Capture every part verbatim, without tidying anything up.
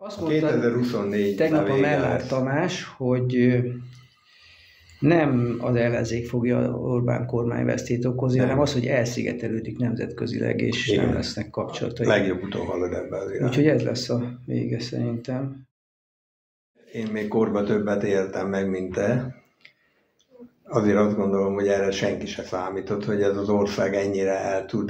Azt mondta tegnap a Mellár Tamás, hogy nem az ellenzék fogja Orbán kormányvesztét okozni, hanem az, hogy elszigetelődik nemzetközileg, és igen, nem lesznek kapcsolatai. Legjobb úton halad ebben az irányban. Úgyhogy ez lesz a vége szerintem. Én még korba többet éltem meg, mint te. Azért azt gondolom, hogy erre senki se számított, hogy ez az ország ennyire el tud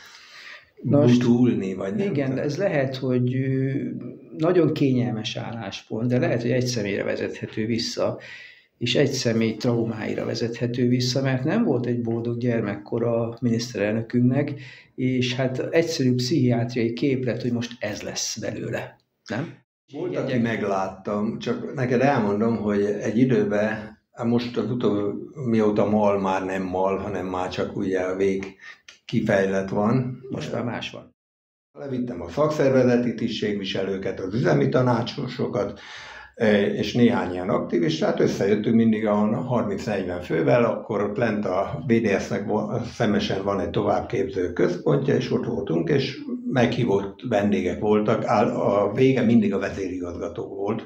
butulni, vagy nem. Igen, de ez lehet, hogy nagyon kényelmes álláspont, de lehet, hogy egy személyre vezethető vissza, és egy személy traumáira vezethető vissza, mert nem volt egy boldog gyermekkor a miniszterelnökünknek, és hát egyszerű pszichiátriai képlet, hogy most ez lesz belőle, nem? Volt, aki megláttam, csak neked elmondom, hogy egy időben, most az utóbbi, mióta mal már nem mal, hanem már csak ugye a vég kifejlett van. Most már más van. Levittem a szakszervezeti tisztségviselőket, az üzemi tanácsosokat, és néhány ilyen aktivistát, összejöttünk mindig a harminc-negyven fővel, akkor ott lent a bé dé es-nek szemesen van egy továbbképző központja, és ott voltunk, és meghívott vendégek voltak, a vége mindig a vezérigazgató volt.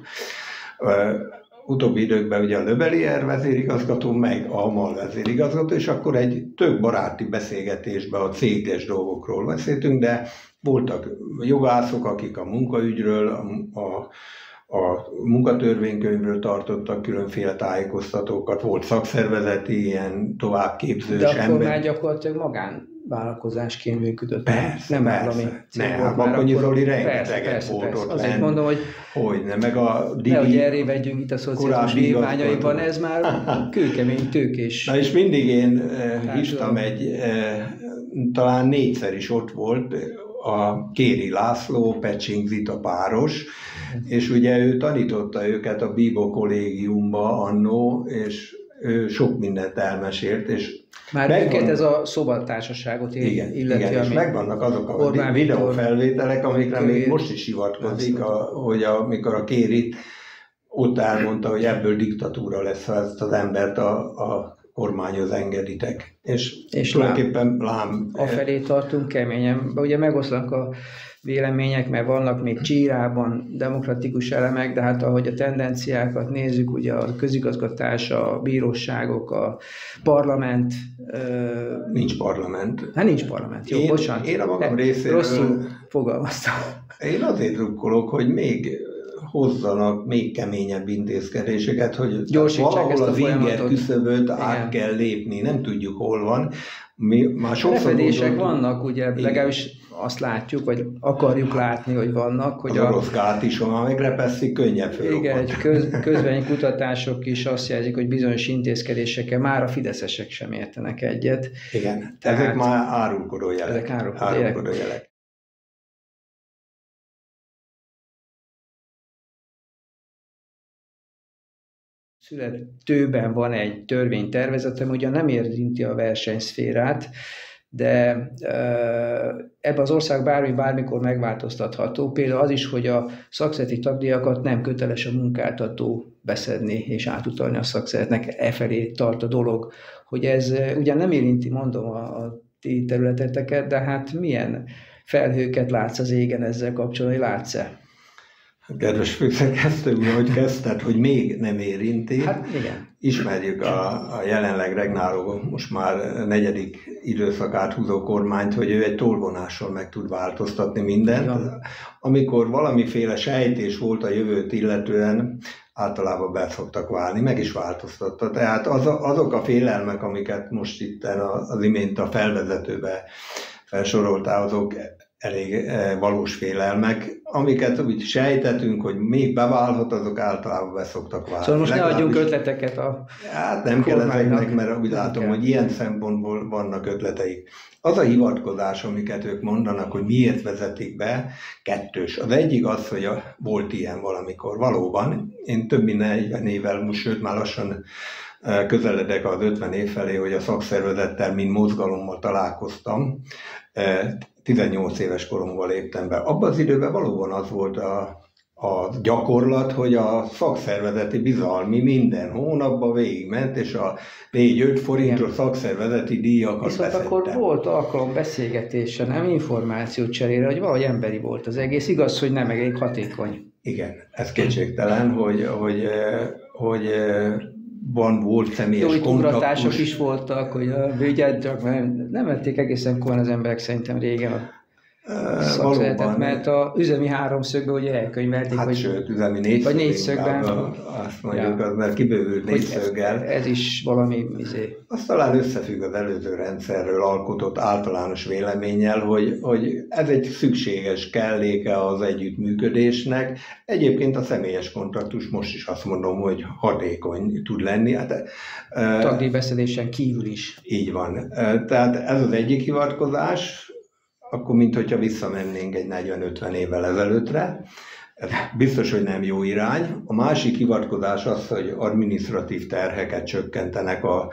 Utóbbi időkben ugye a Löbelier vezérigazgató, meg a MAL vezérigazgató, és akkor egy tök baráti beszélgetésben a céges dolgokról beszéltünk, de voltak jogászok, akik a munkaügyről, a, a a munkatörvénykönyvről tartottak különféle tájékoztatókat, volt szakszervezeti, ilyen továbbképzős ember. De akkor ember. már gyakorlatilag magánvállalkozásként működött. Persze, nem persze. állami Ne, hát Bakonyi Zoli rengeteget volt persze. ott. Azért mondom, hogy hogyne, meg a Digi, nehogy erre vegyünk itt a szociális vívmányaiban, ez már kőkemény tőkés. Na és mindig én hívtam egy, talán négyszer is ott volt, a Kéri László, Pecsing Zita páros, és ugye ő tanította őket a Bíbó kollégiumba annó, és ő sok mindent elmesélt, és már megvan... őket ez a szobatársaságot igen, illeti, igen, és megvannak azok a Orbán videófelvételek, amikre Kéri... még most is hivatkozik, a, hogy amikor a Kérit ott elmondta, hogy ebből diktatúra lesz, ha ezt az embert a, a kormányhoz engeditek. És, és tulajdonképpen lám... afelé tartunk keményen. Ugye megoszlanak a vélemények, mert vannak még csírában demokratikus elemek, de hát ahogy a tendenciákat nézzük, ugye a közigazgatás, a bíróságok, a parlament... Nincs parlament. Hát nincs parlament, jó, én, bocsánat. Én a magam részéről... Rosszul fogalmaztam. Én azért drukkolok, hogy még hozzanak még keményebb intézkedéseket, hogy valahol az inger küszöböt át kell lépni, nem tudjuk hol van. Mi már refedések vannak, ugye igen. Legalábbis azt látjuk, vagy akarjuk látni, hogy vannak. Hogy az a orosz gát is van, megrepeszik, könnyebb fölrobbant. Igen, egy köz, közvénykutatások is azt jelzik, hogy bizonyos intézkedésekkel már a fideszesek sem értenek egyet. Igen, tehát ezek már árulkodó jelek. Ezek árulkodó, árulkodó jelek. jelek. Születőben van egy törvénytervezet, ami ugyan nem érinti a versenyszférát, de ebben az ország bármi bármikor megváltoztatható. Például az is, hogy a szakszereti tagdíjakat nem köteles a munkáltató beszedni és átutalni a szakszeretnek, e felé tart a dolog. Hogy ez ugyan nem érinti, mondom, a, a ti területeteket, de hát milyen felhőket látsz az égen ezzel kapcsolatban, látsz-e? Kedves főszerkesztő úr, hogy kezdted, hogy még nem érinti. Hát igen. Ismerjük a, a jelenleg regnáló, most már negyedik időszakát húzó kormányt, hogy ő egy tolvonással meg tud változtatni mindent. Ja. Amikor valamiféle sejtés volt a jövőt illetően, általában be szoktak válni, meg is változtatta. Tehát az, azok a félelmek, amiket most itt az imént a felvezetőbe felsoroltál, azok elég valós félelmek, amiket úgy sejtetünk, hogy még beválhat, azok általában be szoktak válni. Szóval most ne adjunk ötleteket a Hát nem kell ezeknek, mert úgy látom, hogy ilyen szempontból vannak ötleteik. Az a hivatkozás, amiket ők mondanak, hogy miért vezetik be, kettős. Az egyik az, hogy a, volt ilyen valamikor. Valóban, én több mint negyven évvel, most sőt már lassan közeledek az ötven év felé, hogy a szakszervezettel, mint mozgalommal találkoztam. tizennyolc éves koromban léptem be. Abban az időben valóban az volt a, a gyakorlat, hogy a szakszervezeti bizalmi minden hónapban végigment, és a négy-öt forintos szakszervezeti díjakat viszont beszedtem. Akkor volt alkalom beszélgetése, nem információt cserére, hogy valahogy emberi volt az egész. Igaz, hogy nem elég hatékony. Igen, ez kétségtelen, hogy, hogy, hogy van, volt személyes kontaktus. is voltak, hogy vigyázz, mert nem vették egészen komolyan az emberek szerintem régen a szakszervezetet, mert a üzemi háromszögben ugye elkönyvelték, hát hogy sőt, üzemi négyszög, vagy négyszögben. Azt mondjuk, ja. Az már kibővült négyszöggel. Ez, ez is valami izé. Az talán összefügg az előző rendszerről alkotott általános véleménnyel, hogy, hogy ez egy szükséges kelléke az együttműködésnek. Egyébként a személyes kontaktus most is azt mondom, hogy hatékony tud lenni. Hát, tagdíjbeszedésen kívül is. Így van. Tehát ez az egyik hivatkozás, akkor minthogyha visszamennénk egy negyven-ötven évvel ezelőttre. Ez biztos, hogy nem jó irány. A másik hivatkozás az, hogy adminisztratív terheket csökkentenek, a, a,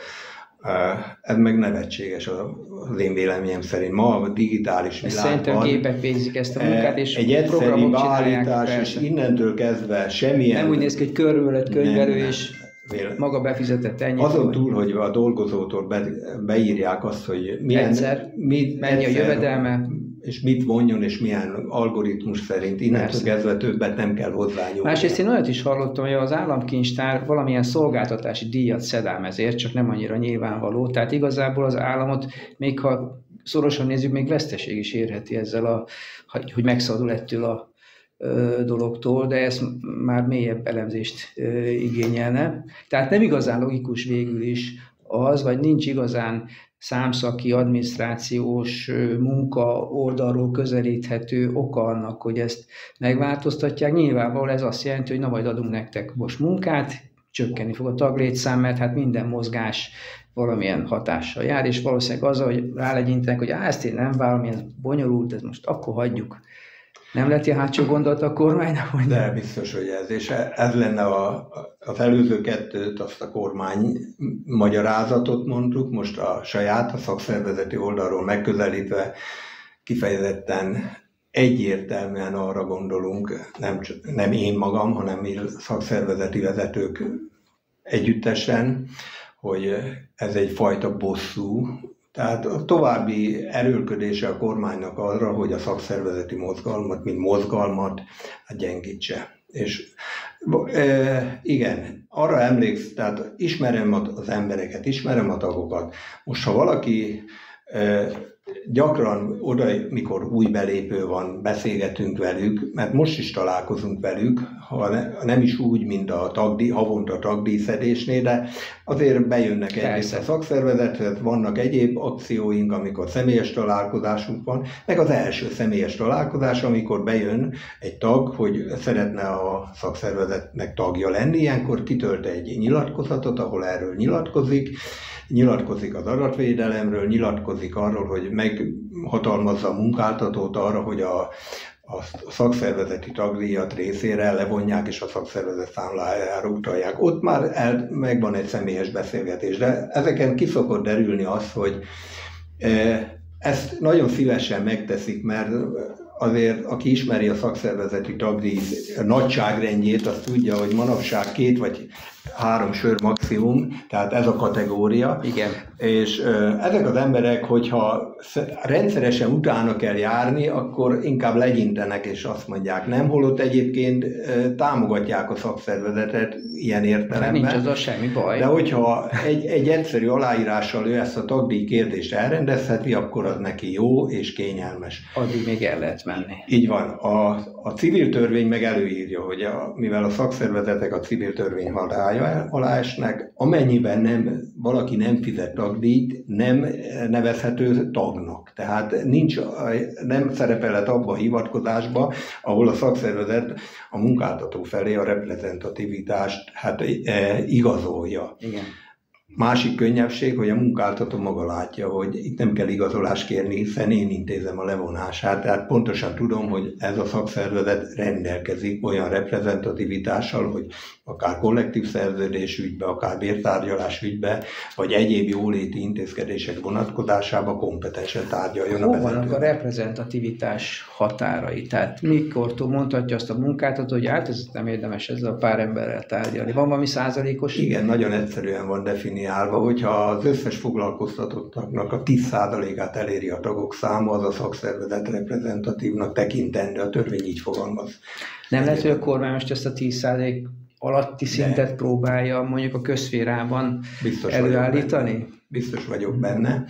ez meg nevetséges az én véleményem szerint. Ma a digitális világban... Szerintem gépek végzik ezt a munkát, és egy egyszerű beállítás, és innentől kezdve semmilyen... Nem úgy néz ki, hogy körül lett könyvelő, és maga befizetett ennyi. Azon túl, hogy a dolgozótól be, beírják azt, hogy milyen... Egyszer, mit, mennyi egyszer, a jövedelme, és mit vonjon, és milyen algoritmus szerint innentől kezdve többet nem kell hozzányúlni. Másrészt én olyat is hallottam, hogy az államkincstár valamilyen szolgáltatási díjat szedám ezért, csak nem annyira nyilvánvaló. Tehát igazából az államot, még ha szorosan nézzük, még veszteség is érheti ezzel, a, hogy megszabadul ettől a ö, dologtól, de ez már mélyebb elemzést ö, igényelne. Tehát nem igazán logikus végül is az, vagy nincs igazán számszaki, adminisztrációs munka oldalról közelíthető oka annak, hogy ezt megváltoztatják. Nyilvánvalóan ez azt jelenti, hogy na majd adunk nektek most munkát, csökkenni fog a taglétszám, mert hát minden mozgás valamilyen hatással jár, és valószínűleg az, hogy rálegyintenek, hogy á, ezt én nem várom, ilyen bonyolult, ez most akkor hagyjuk. Nem lett ilyen hátsó gondolat a kormánynak? Hogy de biztos, hogy ez. És ez lenne a, az előző kettőt, azt a kormány magyarázatot mondtuk, most a saját, a szakszervezeti oldalról megközelítve kifejezetten egyértelműen arra gondolunk, nem, nem én magam, hanem mi szakszervezeti vezetők együttesen, hogy ez egyfajta bosszú. Tehát a további erőlködése a kormánynak arra, hogy a szakszervezeti mozgalmat, mint mozgalmat, gyengítse. És e, igen, arra emléksz, tehát ismerem az embereket, ismerem a tagokat. Most, ha valaki e, gyakran oda, mikor új belépő van, beszélgetünk velük, mert most is találkozunk velük, ha nem is úgy, mint a tagdíj, havonta tagdíjszedésnél, de azért bejönnek egyrészt a szakszervezethez, vannak egyéb akcióink, amikor személyes találkozásunk van, meg az első személyes találkozás, amikor bejön egy tag, hogy szeretne a szakszervezetnek tagja lenni, ilyenkor kitölt egy nyilatkozatot, ahol erről nyilatkozik, nyilatkozik az adatvédelemről, nyilatkozik arról, hogy meghatalmazza a munkáltatót arra, hogy a, a szakszervezeti tagdíjat részére levonják, és a szakszervezet számlájára utalják. Ott már el, megvan egy személyes beszélgetés, de ezeken ki szokott derülni az, hogy e, ezt nagyon szívesen megteszik, mert azért, aki ismeri a szakszervezeti tagdíj nagyságrendjét, az tudja, hogy manapság két vagy három sör maximum, tehát ez a kategória. Igen. És uh, ezek az emberek, hogyha rendszeresen utána kell járni, akkor inkább legyintenek és azt mondják nem, holott egyébként uh, támogatják a szakszervezetet ilyen értelemben. Nincs az a semmi baj. De hogyha egy, egy egyszerű aláírással ő ezt a tagdíj kérdést elrendezheti, akkor az neki jó és kényelmes. Addig még el lehet menni. Így van. A, a civil törvény meg előírja, hogy a, mivel a szakszervezetek a civil törvény hatája alá esnek, amennyiben nem, valaki nem fizet tagdíjt, nem nevezhető tagnak. Tehát nincs, nem szerepelhet abba a hivatkozásba, ahol a szakszervezet a munkáltató felé a reprezentativitást hát, e, igazolja. Igen. Másik könnyebbség, hogy a munkáltató maga látja, hogy itt nem kell igazolást kérni, hiszen én intézem a levonását. Tehát pontosan tudom, hogy ez a szakszervezet rendelkezik olyan reprezentativitással, hogy akár kollektív szerződés ügybe, akár bértárgyalás ügybe, vagy egyéb jóléti intézkedések vonatkozásában kompetensen tárgyaljon a vezető. Hol vannak a reprezentativitás határai? Tehát mikortól mondhatja azt a munkáltató, hogy hát ez nem érdemes ezzel a pár emberrel tárgyalni? Van valami százalékos? Igen, nagyon egyszerűen van definiálva definiálva, hogyha az összes foglalkoztatottaknak a tíz százalékát eléri a tagok száma, az a szakszervezet reprezentatívnak tekintendő, a törvény így fogalmaz. Nem lehet, hogy a kormány most ezt a tíz százalék alatti szintet de próbálja mondjuk a közszférában biztos előállítani? Vagyok biztos vagyok benne.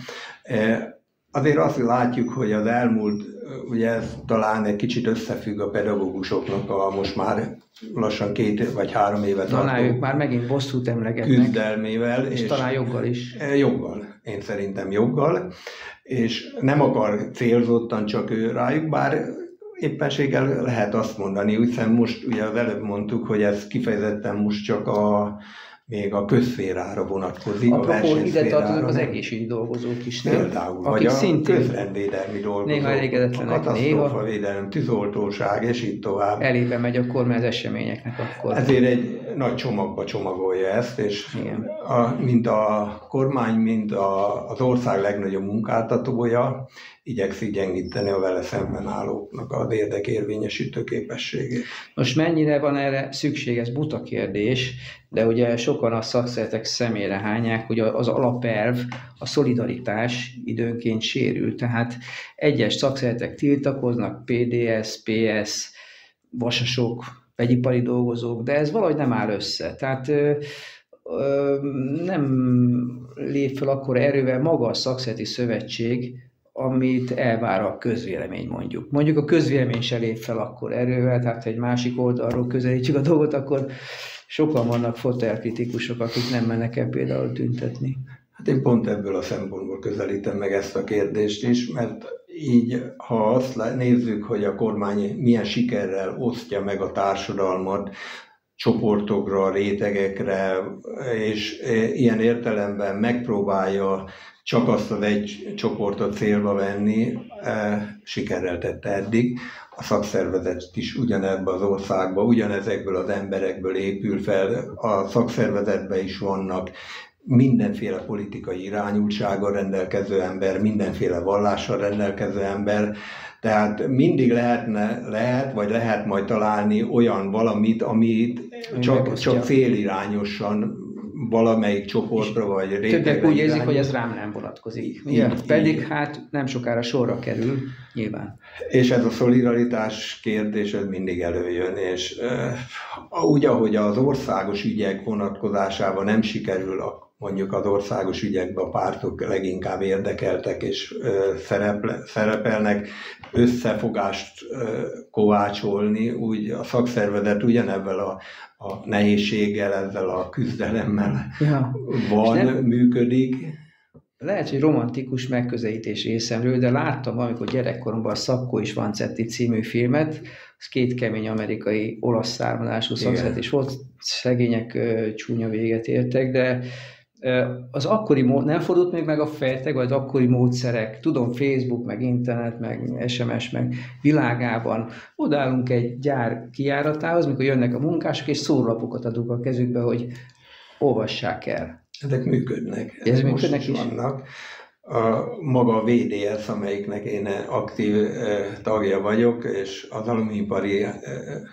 Azért azt látjuk, hogy az elmúlt, ugye ez talán egy kicsit összefügg a pedagógusoknak a most már lassan két vagy három évet talán ők már megint bosszút emlegetnek. Küzdelmével. És, és talán joggal is. Joggal, én szerintem joggal. És nem akar célzottan csak ő rájuk, bár éppenséggel lehet azt mondani, hiszen most ugye az előbb mondtuk, hogy ez kifejezetten most csak a még a közszférára vonatkozik, apropó, a versenyszférára. Ide tartoznak az egészségügyi dolgozók is, nem? Például, vagy a szintén közrendvédelmi dolgozók, néha elégedetlenek, a katasztrófavédelem, tűzoltóság, és így tovább. Elébe megy a kormány az eseményeknek akkor. Ezért egy nagy csomagba csomagolja ezt, és a, mint a kormány, mint a, az ország legnagyobb munkáltatója, igyekszik gyengíteni a vele szemben állóknak az érdekérvényesítő képességét. Most mennyire van erre szükség, ez buta kérdés, de ugye sokan a szakszervezetek szemére hányák, hogy az alapelv, a szolidaritás időnként sérül. Tehát egyes szakszervezetek tiltakoznak, pé dé es, pé es, vasasok, vegyipari dolgozók, de ez valahogy nem áll össze. Tehát ö, ö, nem lép fel akkor erővel maga a szakszervezeti szövetség, amit elvár a közvélemény mondjuk. Mondjuk a közvélemény se lép fel akkor erővel, tehát ha egy másik oldalról közelítjük a dolgot, akkor sokan vannak fotelkritikusok, akik nem mennek el például tüntetni. Hát én pont ebből a szempontból közelítem meg ezt a kérdést is, mert így, ha azt nézzük, hogy a kormány milyen sikerrel osztja meg a társadalmat, csoportokra, rétegekre, és ilyen értelemben megpróbálja csak azt az egy csoportot célba venni, sikerrel tette eddig. A szakszervezet is ugyanebben az országban, ugyanezekből az emberekből épül fel, a szakszervezetben is vannak mindenféle politikai irányultsággal rendelkező ember, mindenféle vallással rendelkező ember, tehát mindig lehetne, lehet, vagy lehet majd találni olyan valamit, amit csak, csak célirányosan valamelyik csoportra vagy rétegre. Többek úgy érzik, hogy ez rám nem vonatkozik. Így, így, Pedig így. hát nem sokára sorra kerül, nyilván. És ez a szolidaritás kérdés, ez mindig előjön, és uh, úgy, ahogy az országos ügyek vonatkozásában nem sikerül a mondjuk az országos ügyekben a pártok leginkább érdekeltek és ö, szereple, szerepelnek, összefogást ö, kovácsolni, úgy a szakszervezet ugyanebben a, a nehézséggel, ezzel a küzdelemmel ja. van, nem, működik. Lehet, hogy romantikus megközelítés részemről, de láttam, amikor gyerekkoromban a Szabko és Vanzetti című filmet, az két kemény amerikai olasz származású szakszervezet is volt, szegények ö, csúnya véget értek, de az akkori mód, nem fordult még meg a fejtek, vagy az akkori módszerek, tudom, Facebook, meg internet, meg es em es, meg világában, odállunk egy gyár kijáratához, mikor jönnek a munkások, és szólapokat adunk a kezükbe, hogy olvassák el. Ezek működnek. Ez működnek is? Vannak. A, maga a vé dé es, amelyiknek én aktív eh, tagja vagyok, és az alumíniipari eh,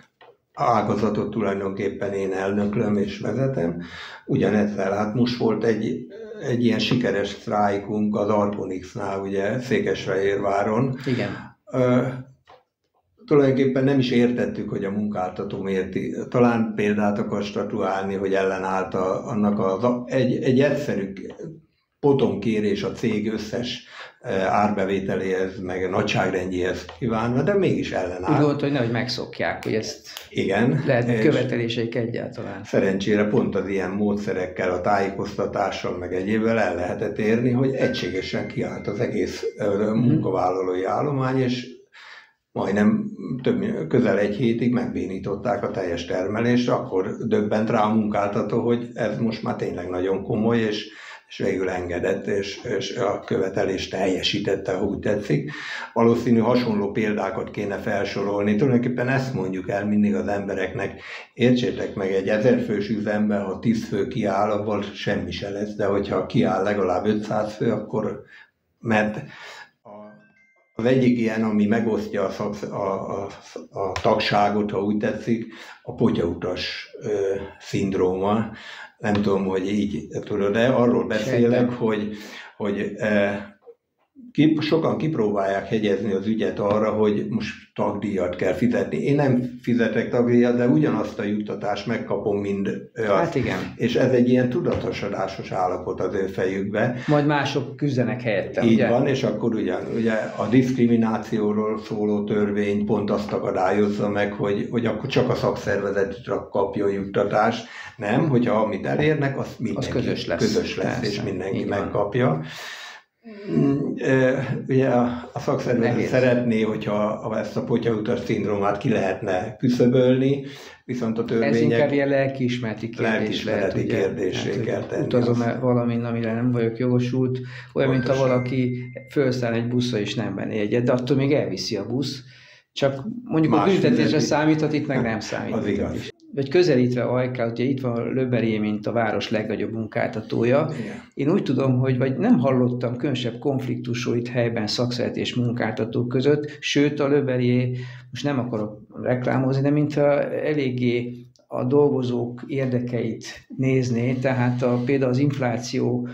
ágazatot tulajdonképpen én elnöklöm és vezetem. Ugyanezzel, hát most volt egy, egy ilyen sikeres sztrájkunk az Arconixnál, ugye Székesfehérváron. Igen. Uh, tulajdonképpen nem is értettük, hogy a munkáltató miért, talán példát akar statuálni, hogy ellenállt a, annak az, egy, egy egyszerű potonkérés a cég összes árbevételéhez, meg nagyságrendjéhez kívánva, de mégis ellenáll. Úgy gondolt, hogy nehogy megszokják, hogy ezt igen, lehet követeléseik egyáltalán. Szerencsére pont az ilyen módszerekkel, a tájékoztatással, meg egyébvel el lehetett érni, hogy egységesen kiállt az egész munkavállalói állomány, és majdnem több, közel egy hétig megbénították a teljes termelést, akkor döbbent rá a munkáltató, hogy ez most már tényleg nagyon komoly, és és végül engedett, és, és a követelést teljesítette, ha úgy tetszik. Valószínű hasonló példákat kéne felsorolni. Tulajdonképpen ezt mondjuk el mindig az embereknek, értsétek meg, egy ezerfős üzemben, ha tíz fő kiáll, abból semmi se lesz, de hogyha kiáll legalább ötszáz fő, akkor, mert Az egyik ilyen, ami megosztja a, szak, a, a, a tagságot, ha úgy tetszik, a potyautas ö, szindróma. Nem tudom, hogy így tudod, de arról beszélek, hogy, hogy e, ki, sokan kipróbálják hegyezni az ügyet arra, hogy most tagdíjat kell fizetni. Én nem fizetek tagdíjat, de ugyanazt a juttatást megkapom, mint hát igen. És ez egy ilyen tudatosodásos állapot az ő fejükbe. Majd mások küzdenek helyette. Így ugye? van, és akkor ugyan, ugye a diszkriminációról szóló törvény pont azt akadályozza meg, hogy, hogy akkor csak a szakszervezet kapjon juttatást. Nem, hogyha amit elérnek, az mindenki az közös lesz, közös lesz persze, és mindenki megkapja. Ugye a, a szakszervezet Nehéz. szeretné, hogyha ezt a potyautas szindrómát ki lehetne küszöbölni, viszont a törvények... Ez inkább ilyen lelkiismereti kérdés lelkiismereti lehet, kérdésé kell tenni. Utazom -e valamin, amire nem vagyok jogosult, olyan, Pontosan. mint ha valaki felszáll egy buszra és nem venni egyet, de attól még elviszi a busz. Csak mondjuk Más a büntetésre számíthat, itt meg nem számít. Az igaz. Vagy közelítve Ajkát, ugye itt van Löberié, mint a város legnagyobb munkáltatója. Igen. Én úgy tudom, hogy vagy nem hallottam különösebb konfliktusról itt helyben szakszervezet és munkáltatók között, sőt a Löberié, most nem akarok reklámozni, de mintha eléggé a dolgozók érdekeit nézné, tehát a, például az infláció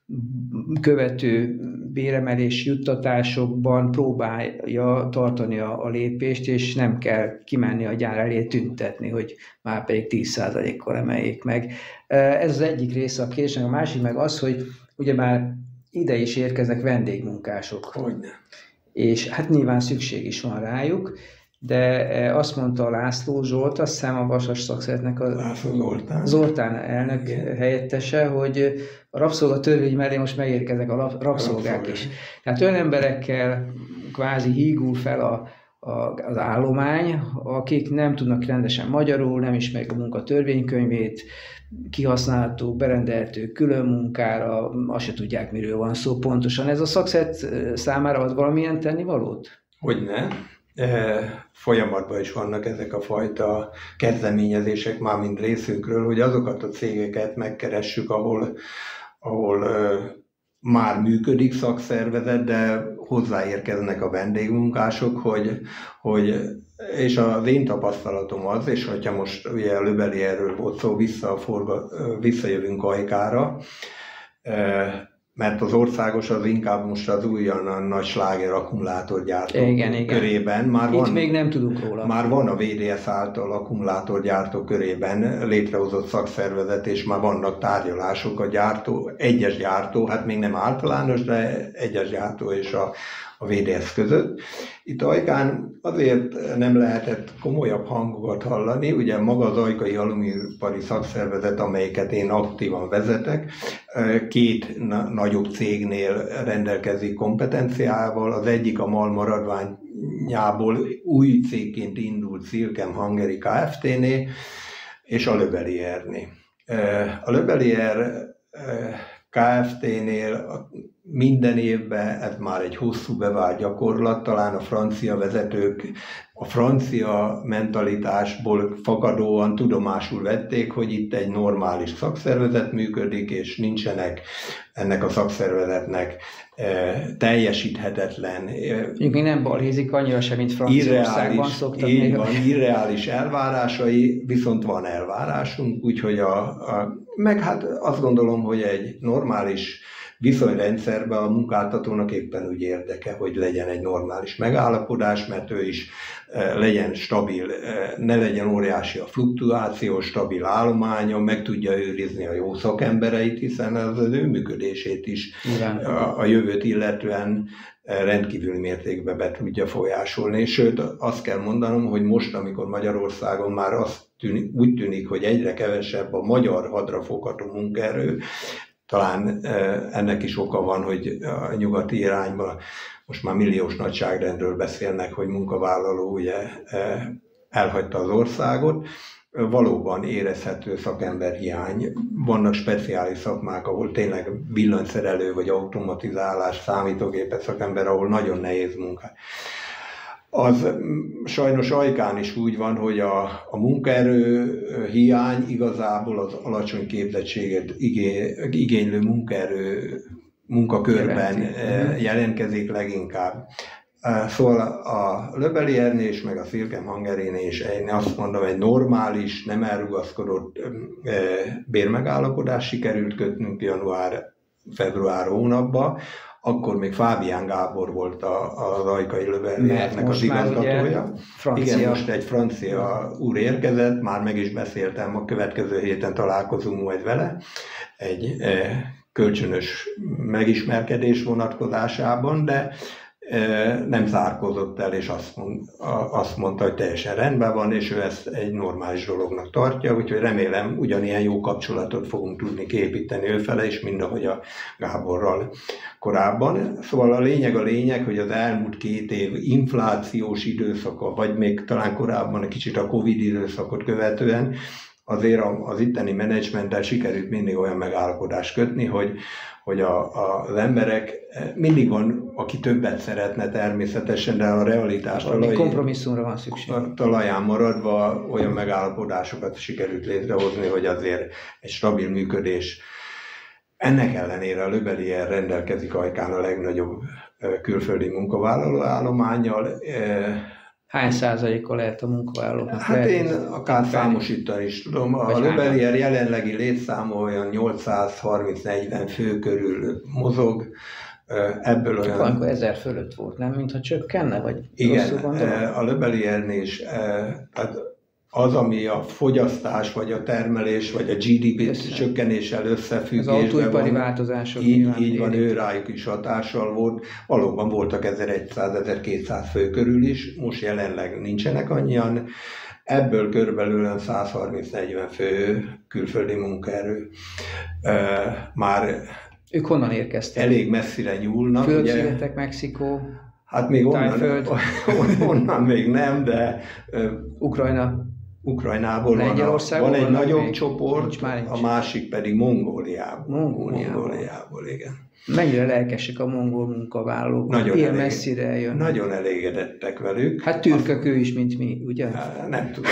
követő béremelés juttatásokban próbálja tartani a, a lépést, és nem kell kimenni a gyár elé tüntetni, hogy már pedig tíz százalékkal emeljék meg. Ez az egyik része a kérdésnek, a másik meg az, hogy ugyebár ide is érkeznek vendégmunkások. Hogyne. És hát nyilván szükség is van rájuk, de azt mondta László Zsolt, azt hiszem a Vasas szakszervezetnek a Zoltán. Zoltán elnök Igen. helyettese, hogy a rabszolgatörvény mellé most megérkeznek a rabszolgák is. Tehát olyan emberekkel kvázi hígul fel a, a, az állomány, akik nem tudnak rendesen magyarul, nem ismerik a munka törvénykönyvét, kihasználható, berendelhető külön munkára, azt se tudják, miről van szó pontosan. Ez a szakszervezet számára ad valamilyen tennivalót? Hogyne. Folyamatban is vannak ezek a fajta kezdeményezések már mind részünkről, hogy azokat a cégeket megkeressük, ahol, ahol már működik szakszervezet, de hozzáérkeznek a vendégmunkások, hogy, hogy és az én tapasztalatom az, és hogyha most ugye a Löbelierről volt szó, vissza forga, visszajövünk Ajkára, mert az országos az inkább most az újonnan nagy sláger akkumulátorgyártók igen, igen. körében. Már Itt van, még nem tudunk róla. Már van a vé dé es által akkumulátorgyártók körében létrehozott szakszervezet, és már vannak tárgyalások a gyártó, egyes gyártó, hát még nem általános, de egyes gyártó és a, a vé dé es között. Itt Ajkán azért nem lehetett komolyabb hangokat hallani, ugye maga az Ajkai Alumíniumipari Szakszervezet, amelyiket én aktívan vezetek, két na- nagyobb cégnél rendelkezik kompetenciával, az egyik a MAL maradványából új cégként indult Silkem Hungary Kft-nél, és a Löbeliernél. A Löbelier Kft-nél minden évben, ez már egy hosszú bevált gyakorlat, talán a francia vezetők a francia mentalitásból fakadóan tudomásul vették, hogy itt egy normális szakszervezet működik, és nincsenek ennek a szakszervezetnek e, teljesíthetetlen. Még nem balhézik annyira sem, mint Franciaországban szoktak. Így van, irreális elvárásai, viszont van elvárásunk, úgyhogy a, a, meg hát azt gondolom, hogy egy normális viszonyrendszerben a munkáltatónak éppen úgy érdeke, hogy legyen egy normális megállapodás, mert ő is legyen stabil, ne legyen óriási a fluktuáció, stabil állománya, meg tudja őrizni a jó szakembereit, hiszen az az ő működését is a, a jövőt illetően rendkívül mértékben be tudja folyásolni. Sőt, azt kell mondanom, hogy most, amikor Magyarországon már azt tűnik, úgy tűnik, hogy egyre kevesebb a magyar hadrafogható munkaerő, talán ennek is oka van, hogy a nyugati irányban most már milliós nagyságrendről beszélnek, hogy munkavállaló ugye elhagyta az országot. Valóban érezhető szakemberhiány. Vannak speciális szakmák, ahol tényleg villanyszerelő vagy automatizálás, számítógépes szakember, ahol nagyon nehéz munka. Az sajnos Ajkán is úgy van, hogy a, a munkaerő hiány igazából az alacsony képzettséget igénylő munkaerő munkakörben jelentkezik leginkább. Szóval a Löbeliernél és meg a Silkem Hungarynél is én azt mondom, egy normális, nem elrugaszkodott bérmegállapodás sikerült kötnünk január-február hónapban. Akkor még Fábián Gábor volt a, a Rajkai Löbeliernek az igazgatója. Igen, most egy francia úr érkezett, már meg is beszéltem, a következő héten találkozunk majd vele. Egy kölcsönös megismerkedés vonatkozásában, de nem zárkózott el, és azt, mond, azt mondta, hogy teljesen rendben van, és ő ezt egy normális dolognak tartja, úgyhogy remélem ugyanilyen jó kapcsolatot fogunk tudni képíteni őfele is, mint ahogy a Gáborral korábban. Szóval a lényeg a lényeg, hogy az elmúlt két év inflációs időszaka, vagy még talán korábban egy kicsit a Covid időszakot követően, azért az itteni menedzsmenttel sikerült mindig olyan megállapodást kötni, hogy, hogy a, a, az emberek, mindig van, aki többet szeretne természetesen, de a realitás talaj, kompromisszumra van szükség. Talaján maradva olyan megállapodásokat sikerült létrehozni, hogy azért egy stabil működés. Ennek ellenére a Löbelier rendelkezik Ajkán a legnagyobb külföldi munkavállaló állománnyal. Hány százalékkal lehet a munkavállalóknak? Hát lehet, én akár számosítani is tudom. A Löbelier jelenlegi létszáma olyan nyolcszázharminc-negyven fő körül mozog. Ebből olyan... Valamikor ezer fölött volt, nem? Mintha csökkenne? Vagy igen, a Löbeliernél is tehát az, ami a fogyasztás, vagy a termelés, vagy a gé dé pé csökkenéssel összefüggésben az autóipari változások. Így, így van, ő rájuk is hatással volt. Valóban voltak ezerszáz-ezerkétszáz fő körül is, most jelenleg nincsenek annyian. Ebből körülbelül százharminc-negyven fő külföldi munkaerő. Már ők honnan érkeztek? Elég messzire nyúlnak. Fülöp-szigetek, Mexikó, hát még onnan, onnan még nem, de Ukrajna. Ukrajnából van, a, van egy nagyobb még csoport, a másik pedig Mongóliából. Mongóliából. Mongóliából, igen. Mennyire lelkesek a mongol munkavállalók? Nagyon ilyen elég, messzire jön. Nagyon elégedettek velük. Hát türkök ő is, mint mi, ugye? Hát, nem tudom.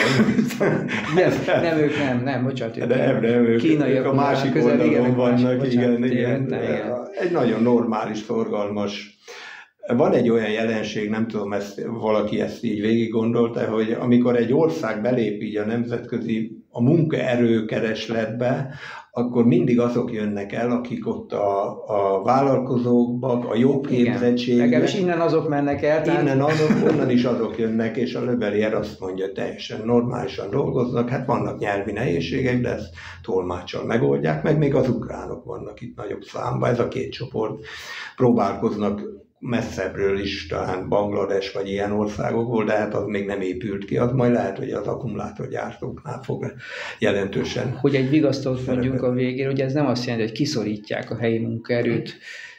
nem, nem, ők nem, nem, bocsánat. Ők nem, nem, ők, ők a másik közel, oldalon igen, vannak, másik, igen, bocsánat, igen, igen. igen. Egy nagyon normális, szorgalmas. Van egy olyan jelenség, nem tudom, ezt, valaki ezt így végig gondolta, hogy amikor egy ország belép így a nemzetközi a munkaerőkeresletbe, akkor mindig azok jönnek el, akik ott a, a vállalkozókban, a jobb képzettségben. Legalábbis innen azok mennek el. Tehát... Innen azok, onnan is azok jönnek, és a Löbelier azt mondja, teljesen normálisan dolgoznak, hát vannak nyelvi nehézségek, de ezt tolmáccsal megoldják, meg még az ukránok vannak itt nagyobb számban, ez a két csoport próbálkoznak messzebbről is, talán Banglades vagy ilyen országokból, de hát az még nem épült ki, az majd lehet, hogy az akkumulátorgyártóknál fog jelentősen. Hogy egy vigasztót mondjunk a végén, ugye ez nem azt jelenti, hogy kiszorítják a helyi munkaerőt,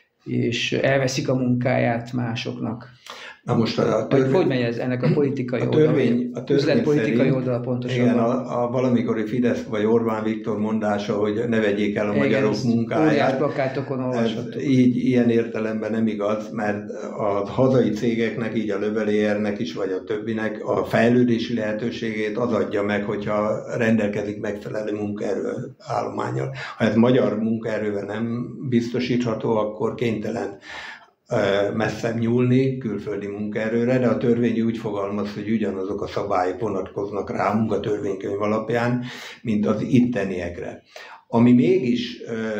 és elveszik a munkáját másoknak. Na most a törvény, hogy, hogy megy ez ennek a politikai a törvény, oldala? A üzletpolitikai oldala pontosan. Igen, a, a valamikori Fidesz vagy Orbán Viktor mondása, hogy ne vegyék el a igen, magyarok munkáját. Plakátokon olvasható. Így ilyen értelemben nem igaz, mert a hazai cégeknek, így a Löbeliernek is, vagy a többinek a fejlődési lehetőségét az adja meg, hogyha rendelkezik megfelelő munkaerő állománnyal. Ha ez magyar munkaerővel nem biztosítható, akkor kénytelen messzebb nyúlni külföldi munkaerőre, de a törvény úgy fogalmaz, hogy ugyanazok a szabályok vonatkoznak rá a munkatörvénykönyv alapján, mint az itteniekre. Ami mégis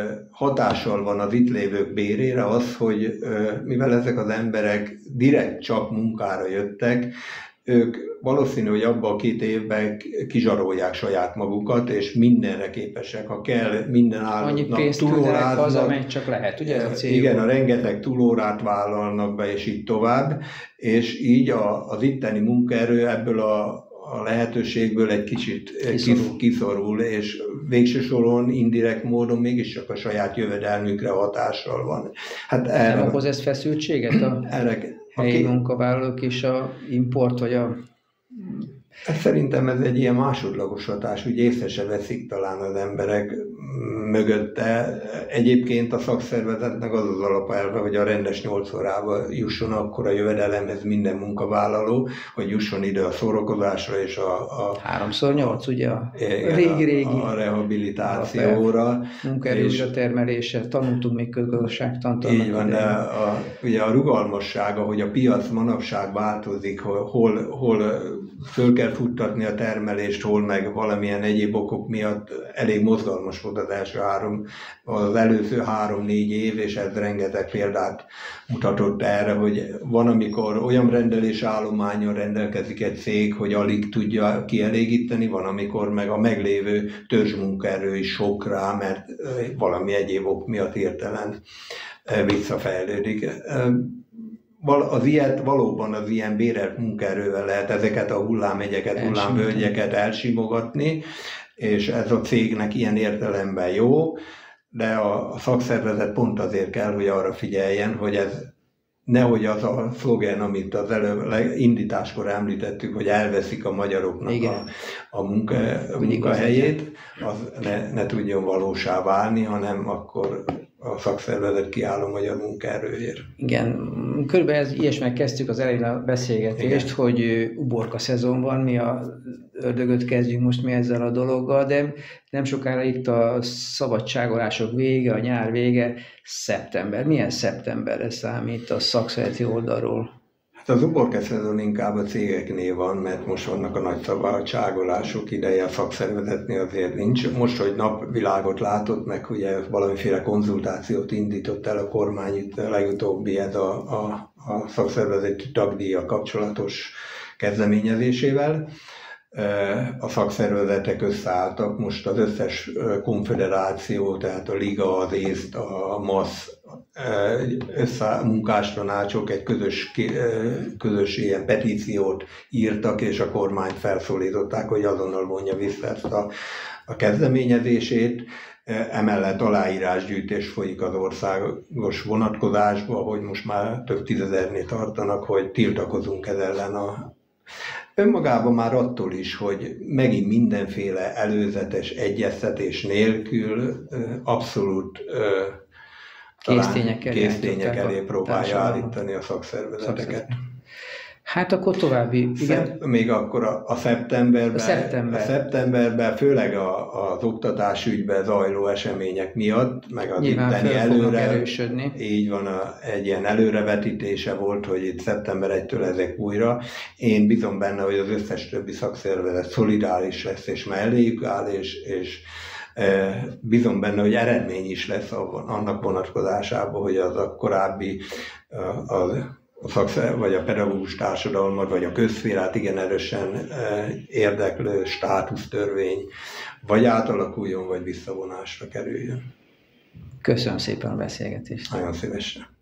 hatással van az itt lévők bérére az, hogy mivel ezek az emberek direkt csak munkára jöttek, ők valószínű, hogy abban a két évben kizsarolják saját magukat, és mindenre képesek, ha kell, minden állatnak túlóráznak. Az, amely csak lehet, ugye? A igen, a rengeteg túlórát vállalnak be, és így tovább, és így a, az itteni munkaerő ebből a, a lehetőségből egy kicsit kiszorul. kiszorul, és végső soron indirekt módon mégiscsak a saját jövedelmükre hatással van. Hát erre, nem okoz ez feszültséget a erre, helyi munkavállalók és a import, vagy a... Szerintem ez egy ilyen másodlagos hatás, úgy észre se veszik talán az emberek, mögötte. Egyébként a szakszervezetnek az az alapelve, hogy a rendes nyolc órába jusson akkor a jövedelemhez minden munkavállaló, hogy jusson ide a szórakozásra és a... a háromszor nyolc, ugye? A régi-régi. A, a rehabilitációra. Munkaerőre termelése, tanultunk még közgazdaságtant. Így van, de a, ugye a rugalmassága, hogy a piac manapság változik, hol, hol föl kell futtatni a termelést, hol meg valamilyen egyéb okok miatt elég mozgalmas volt az első három, az előző három-négy év, és ez rengeteg példát mutatott erre, hogy van, amikor olyan rendelésállománnyal rendelkezik egy cég, hogy alig tudja kielégíteni, van, amikor meg a meglévő törzsmunkaerő is sok rá, mert valami egyéb ok miatt hirtelen visszafejlődik. Az ilyet, valóban az ilyen bérelt munkaerővel lehet ezeket a hullámegyeket, hullámvölgyeket elsimogatni, és ez a cégnek ilyen értelemben jó, de a szakszervezet pont azért kell, hogy arra figyeljen, hogy ez nehogy az a szlogen, amit az előbb indításkor említettük, hogy elveszik a magyaroknak a, a, munka, a munkahelyét, az ne, ne tudjon valósá válni, hanem akkor a szakszervezet kiáll a magyar munkaerőért. Igen, körülbelül ez, ilyesmit kezdtük az elején a beszélgetést, igen, hogy uborka szezon van, mi a ördögöt kezdjünk most mi ezzel a dologgal, de nem sokára itt a szabadságolások vége, a nyár vége, szeptember. Milyen szeptemberre számít a szakszervezeti oldalról? Hát az uborka szezon inkább a cégeknél van, mert most vannak a nagy szabadságolások ideje, a szakszervezetnél azért nincs. Most, hogy napvilágot látott, meg ugye valamiféle konzultációt indított el a kormány, itt legutóbbi ez a, a, a szakszervezeti tagdíjjal kapcsolatos kezdeményezésével. A szakszervezetek összeálltak, most az összes konfederáció, tehát a Liga, az ÉSZT, a MASZ, össze, munkástanácsok egy közös, közös ilyen petíciót írtak, és a kormányt felszólították, hogy azonnal vonja vissza ezt a, a kezdeményezését. Emellett aláírásgyűjtés folyik az országos vonatkozásban, hogy most már több tízezernél tartanak, hogy tiltakozunk ez ellen a önmagában már attól is, hogy megint mindenféle előzetes egyeztetés nélkül abszolút késztények elé, késztények elé próbálja állítani a szakszervezeteket. Hát akkor további, igen. Még akkor a, a, szeptemberben, a, szeptember. a szeptemberben, főleg a, az oktatásügyben zajló események miatt, meg az itteni előre, erősödni. Így van, a, egy ilyen előrevetítése volt, hogy itt szeptember elsejétől ezek újra. Én bízom benne, hogy az összes többi szakszervezet szolidáris lesz, és melléjük áll, és, és e, bízom benne, hogy eredmény is lesz annak vonatkozásában, hogy az a korábbi az a szakszer, vagy a pedagógus társadalmat, vagy a közszférát igen erősen érdeklő státusztörvény vagy átalakuljon, vagy visszavonásra kerüljön. Köszönöm szépen a beszélgetést. Nagyon szívesen.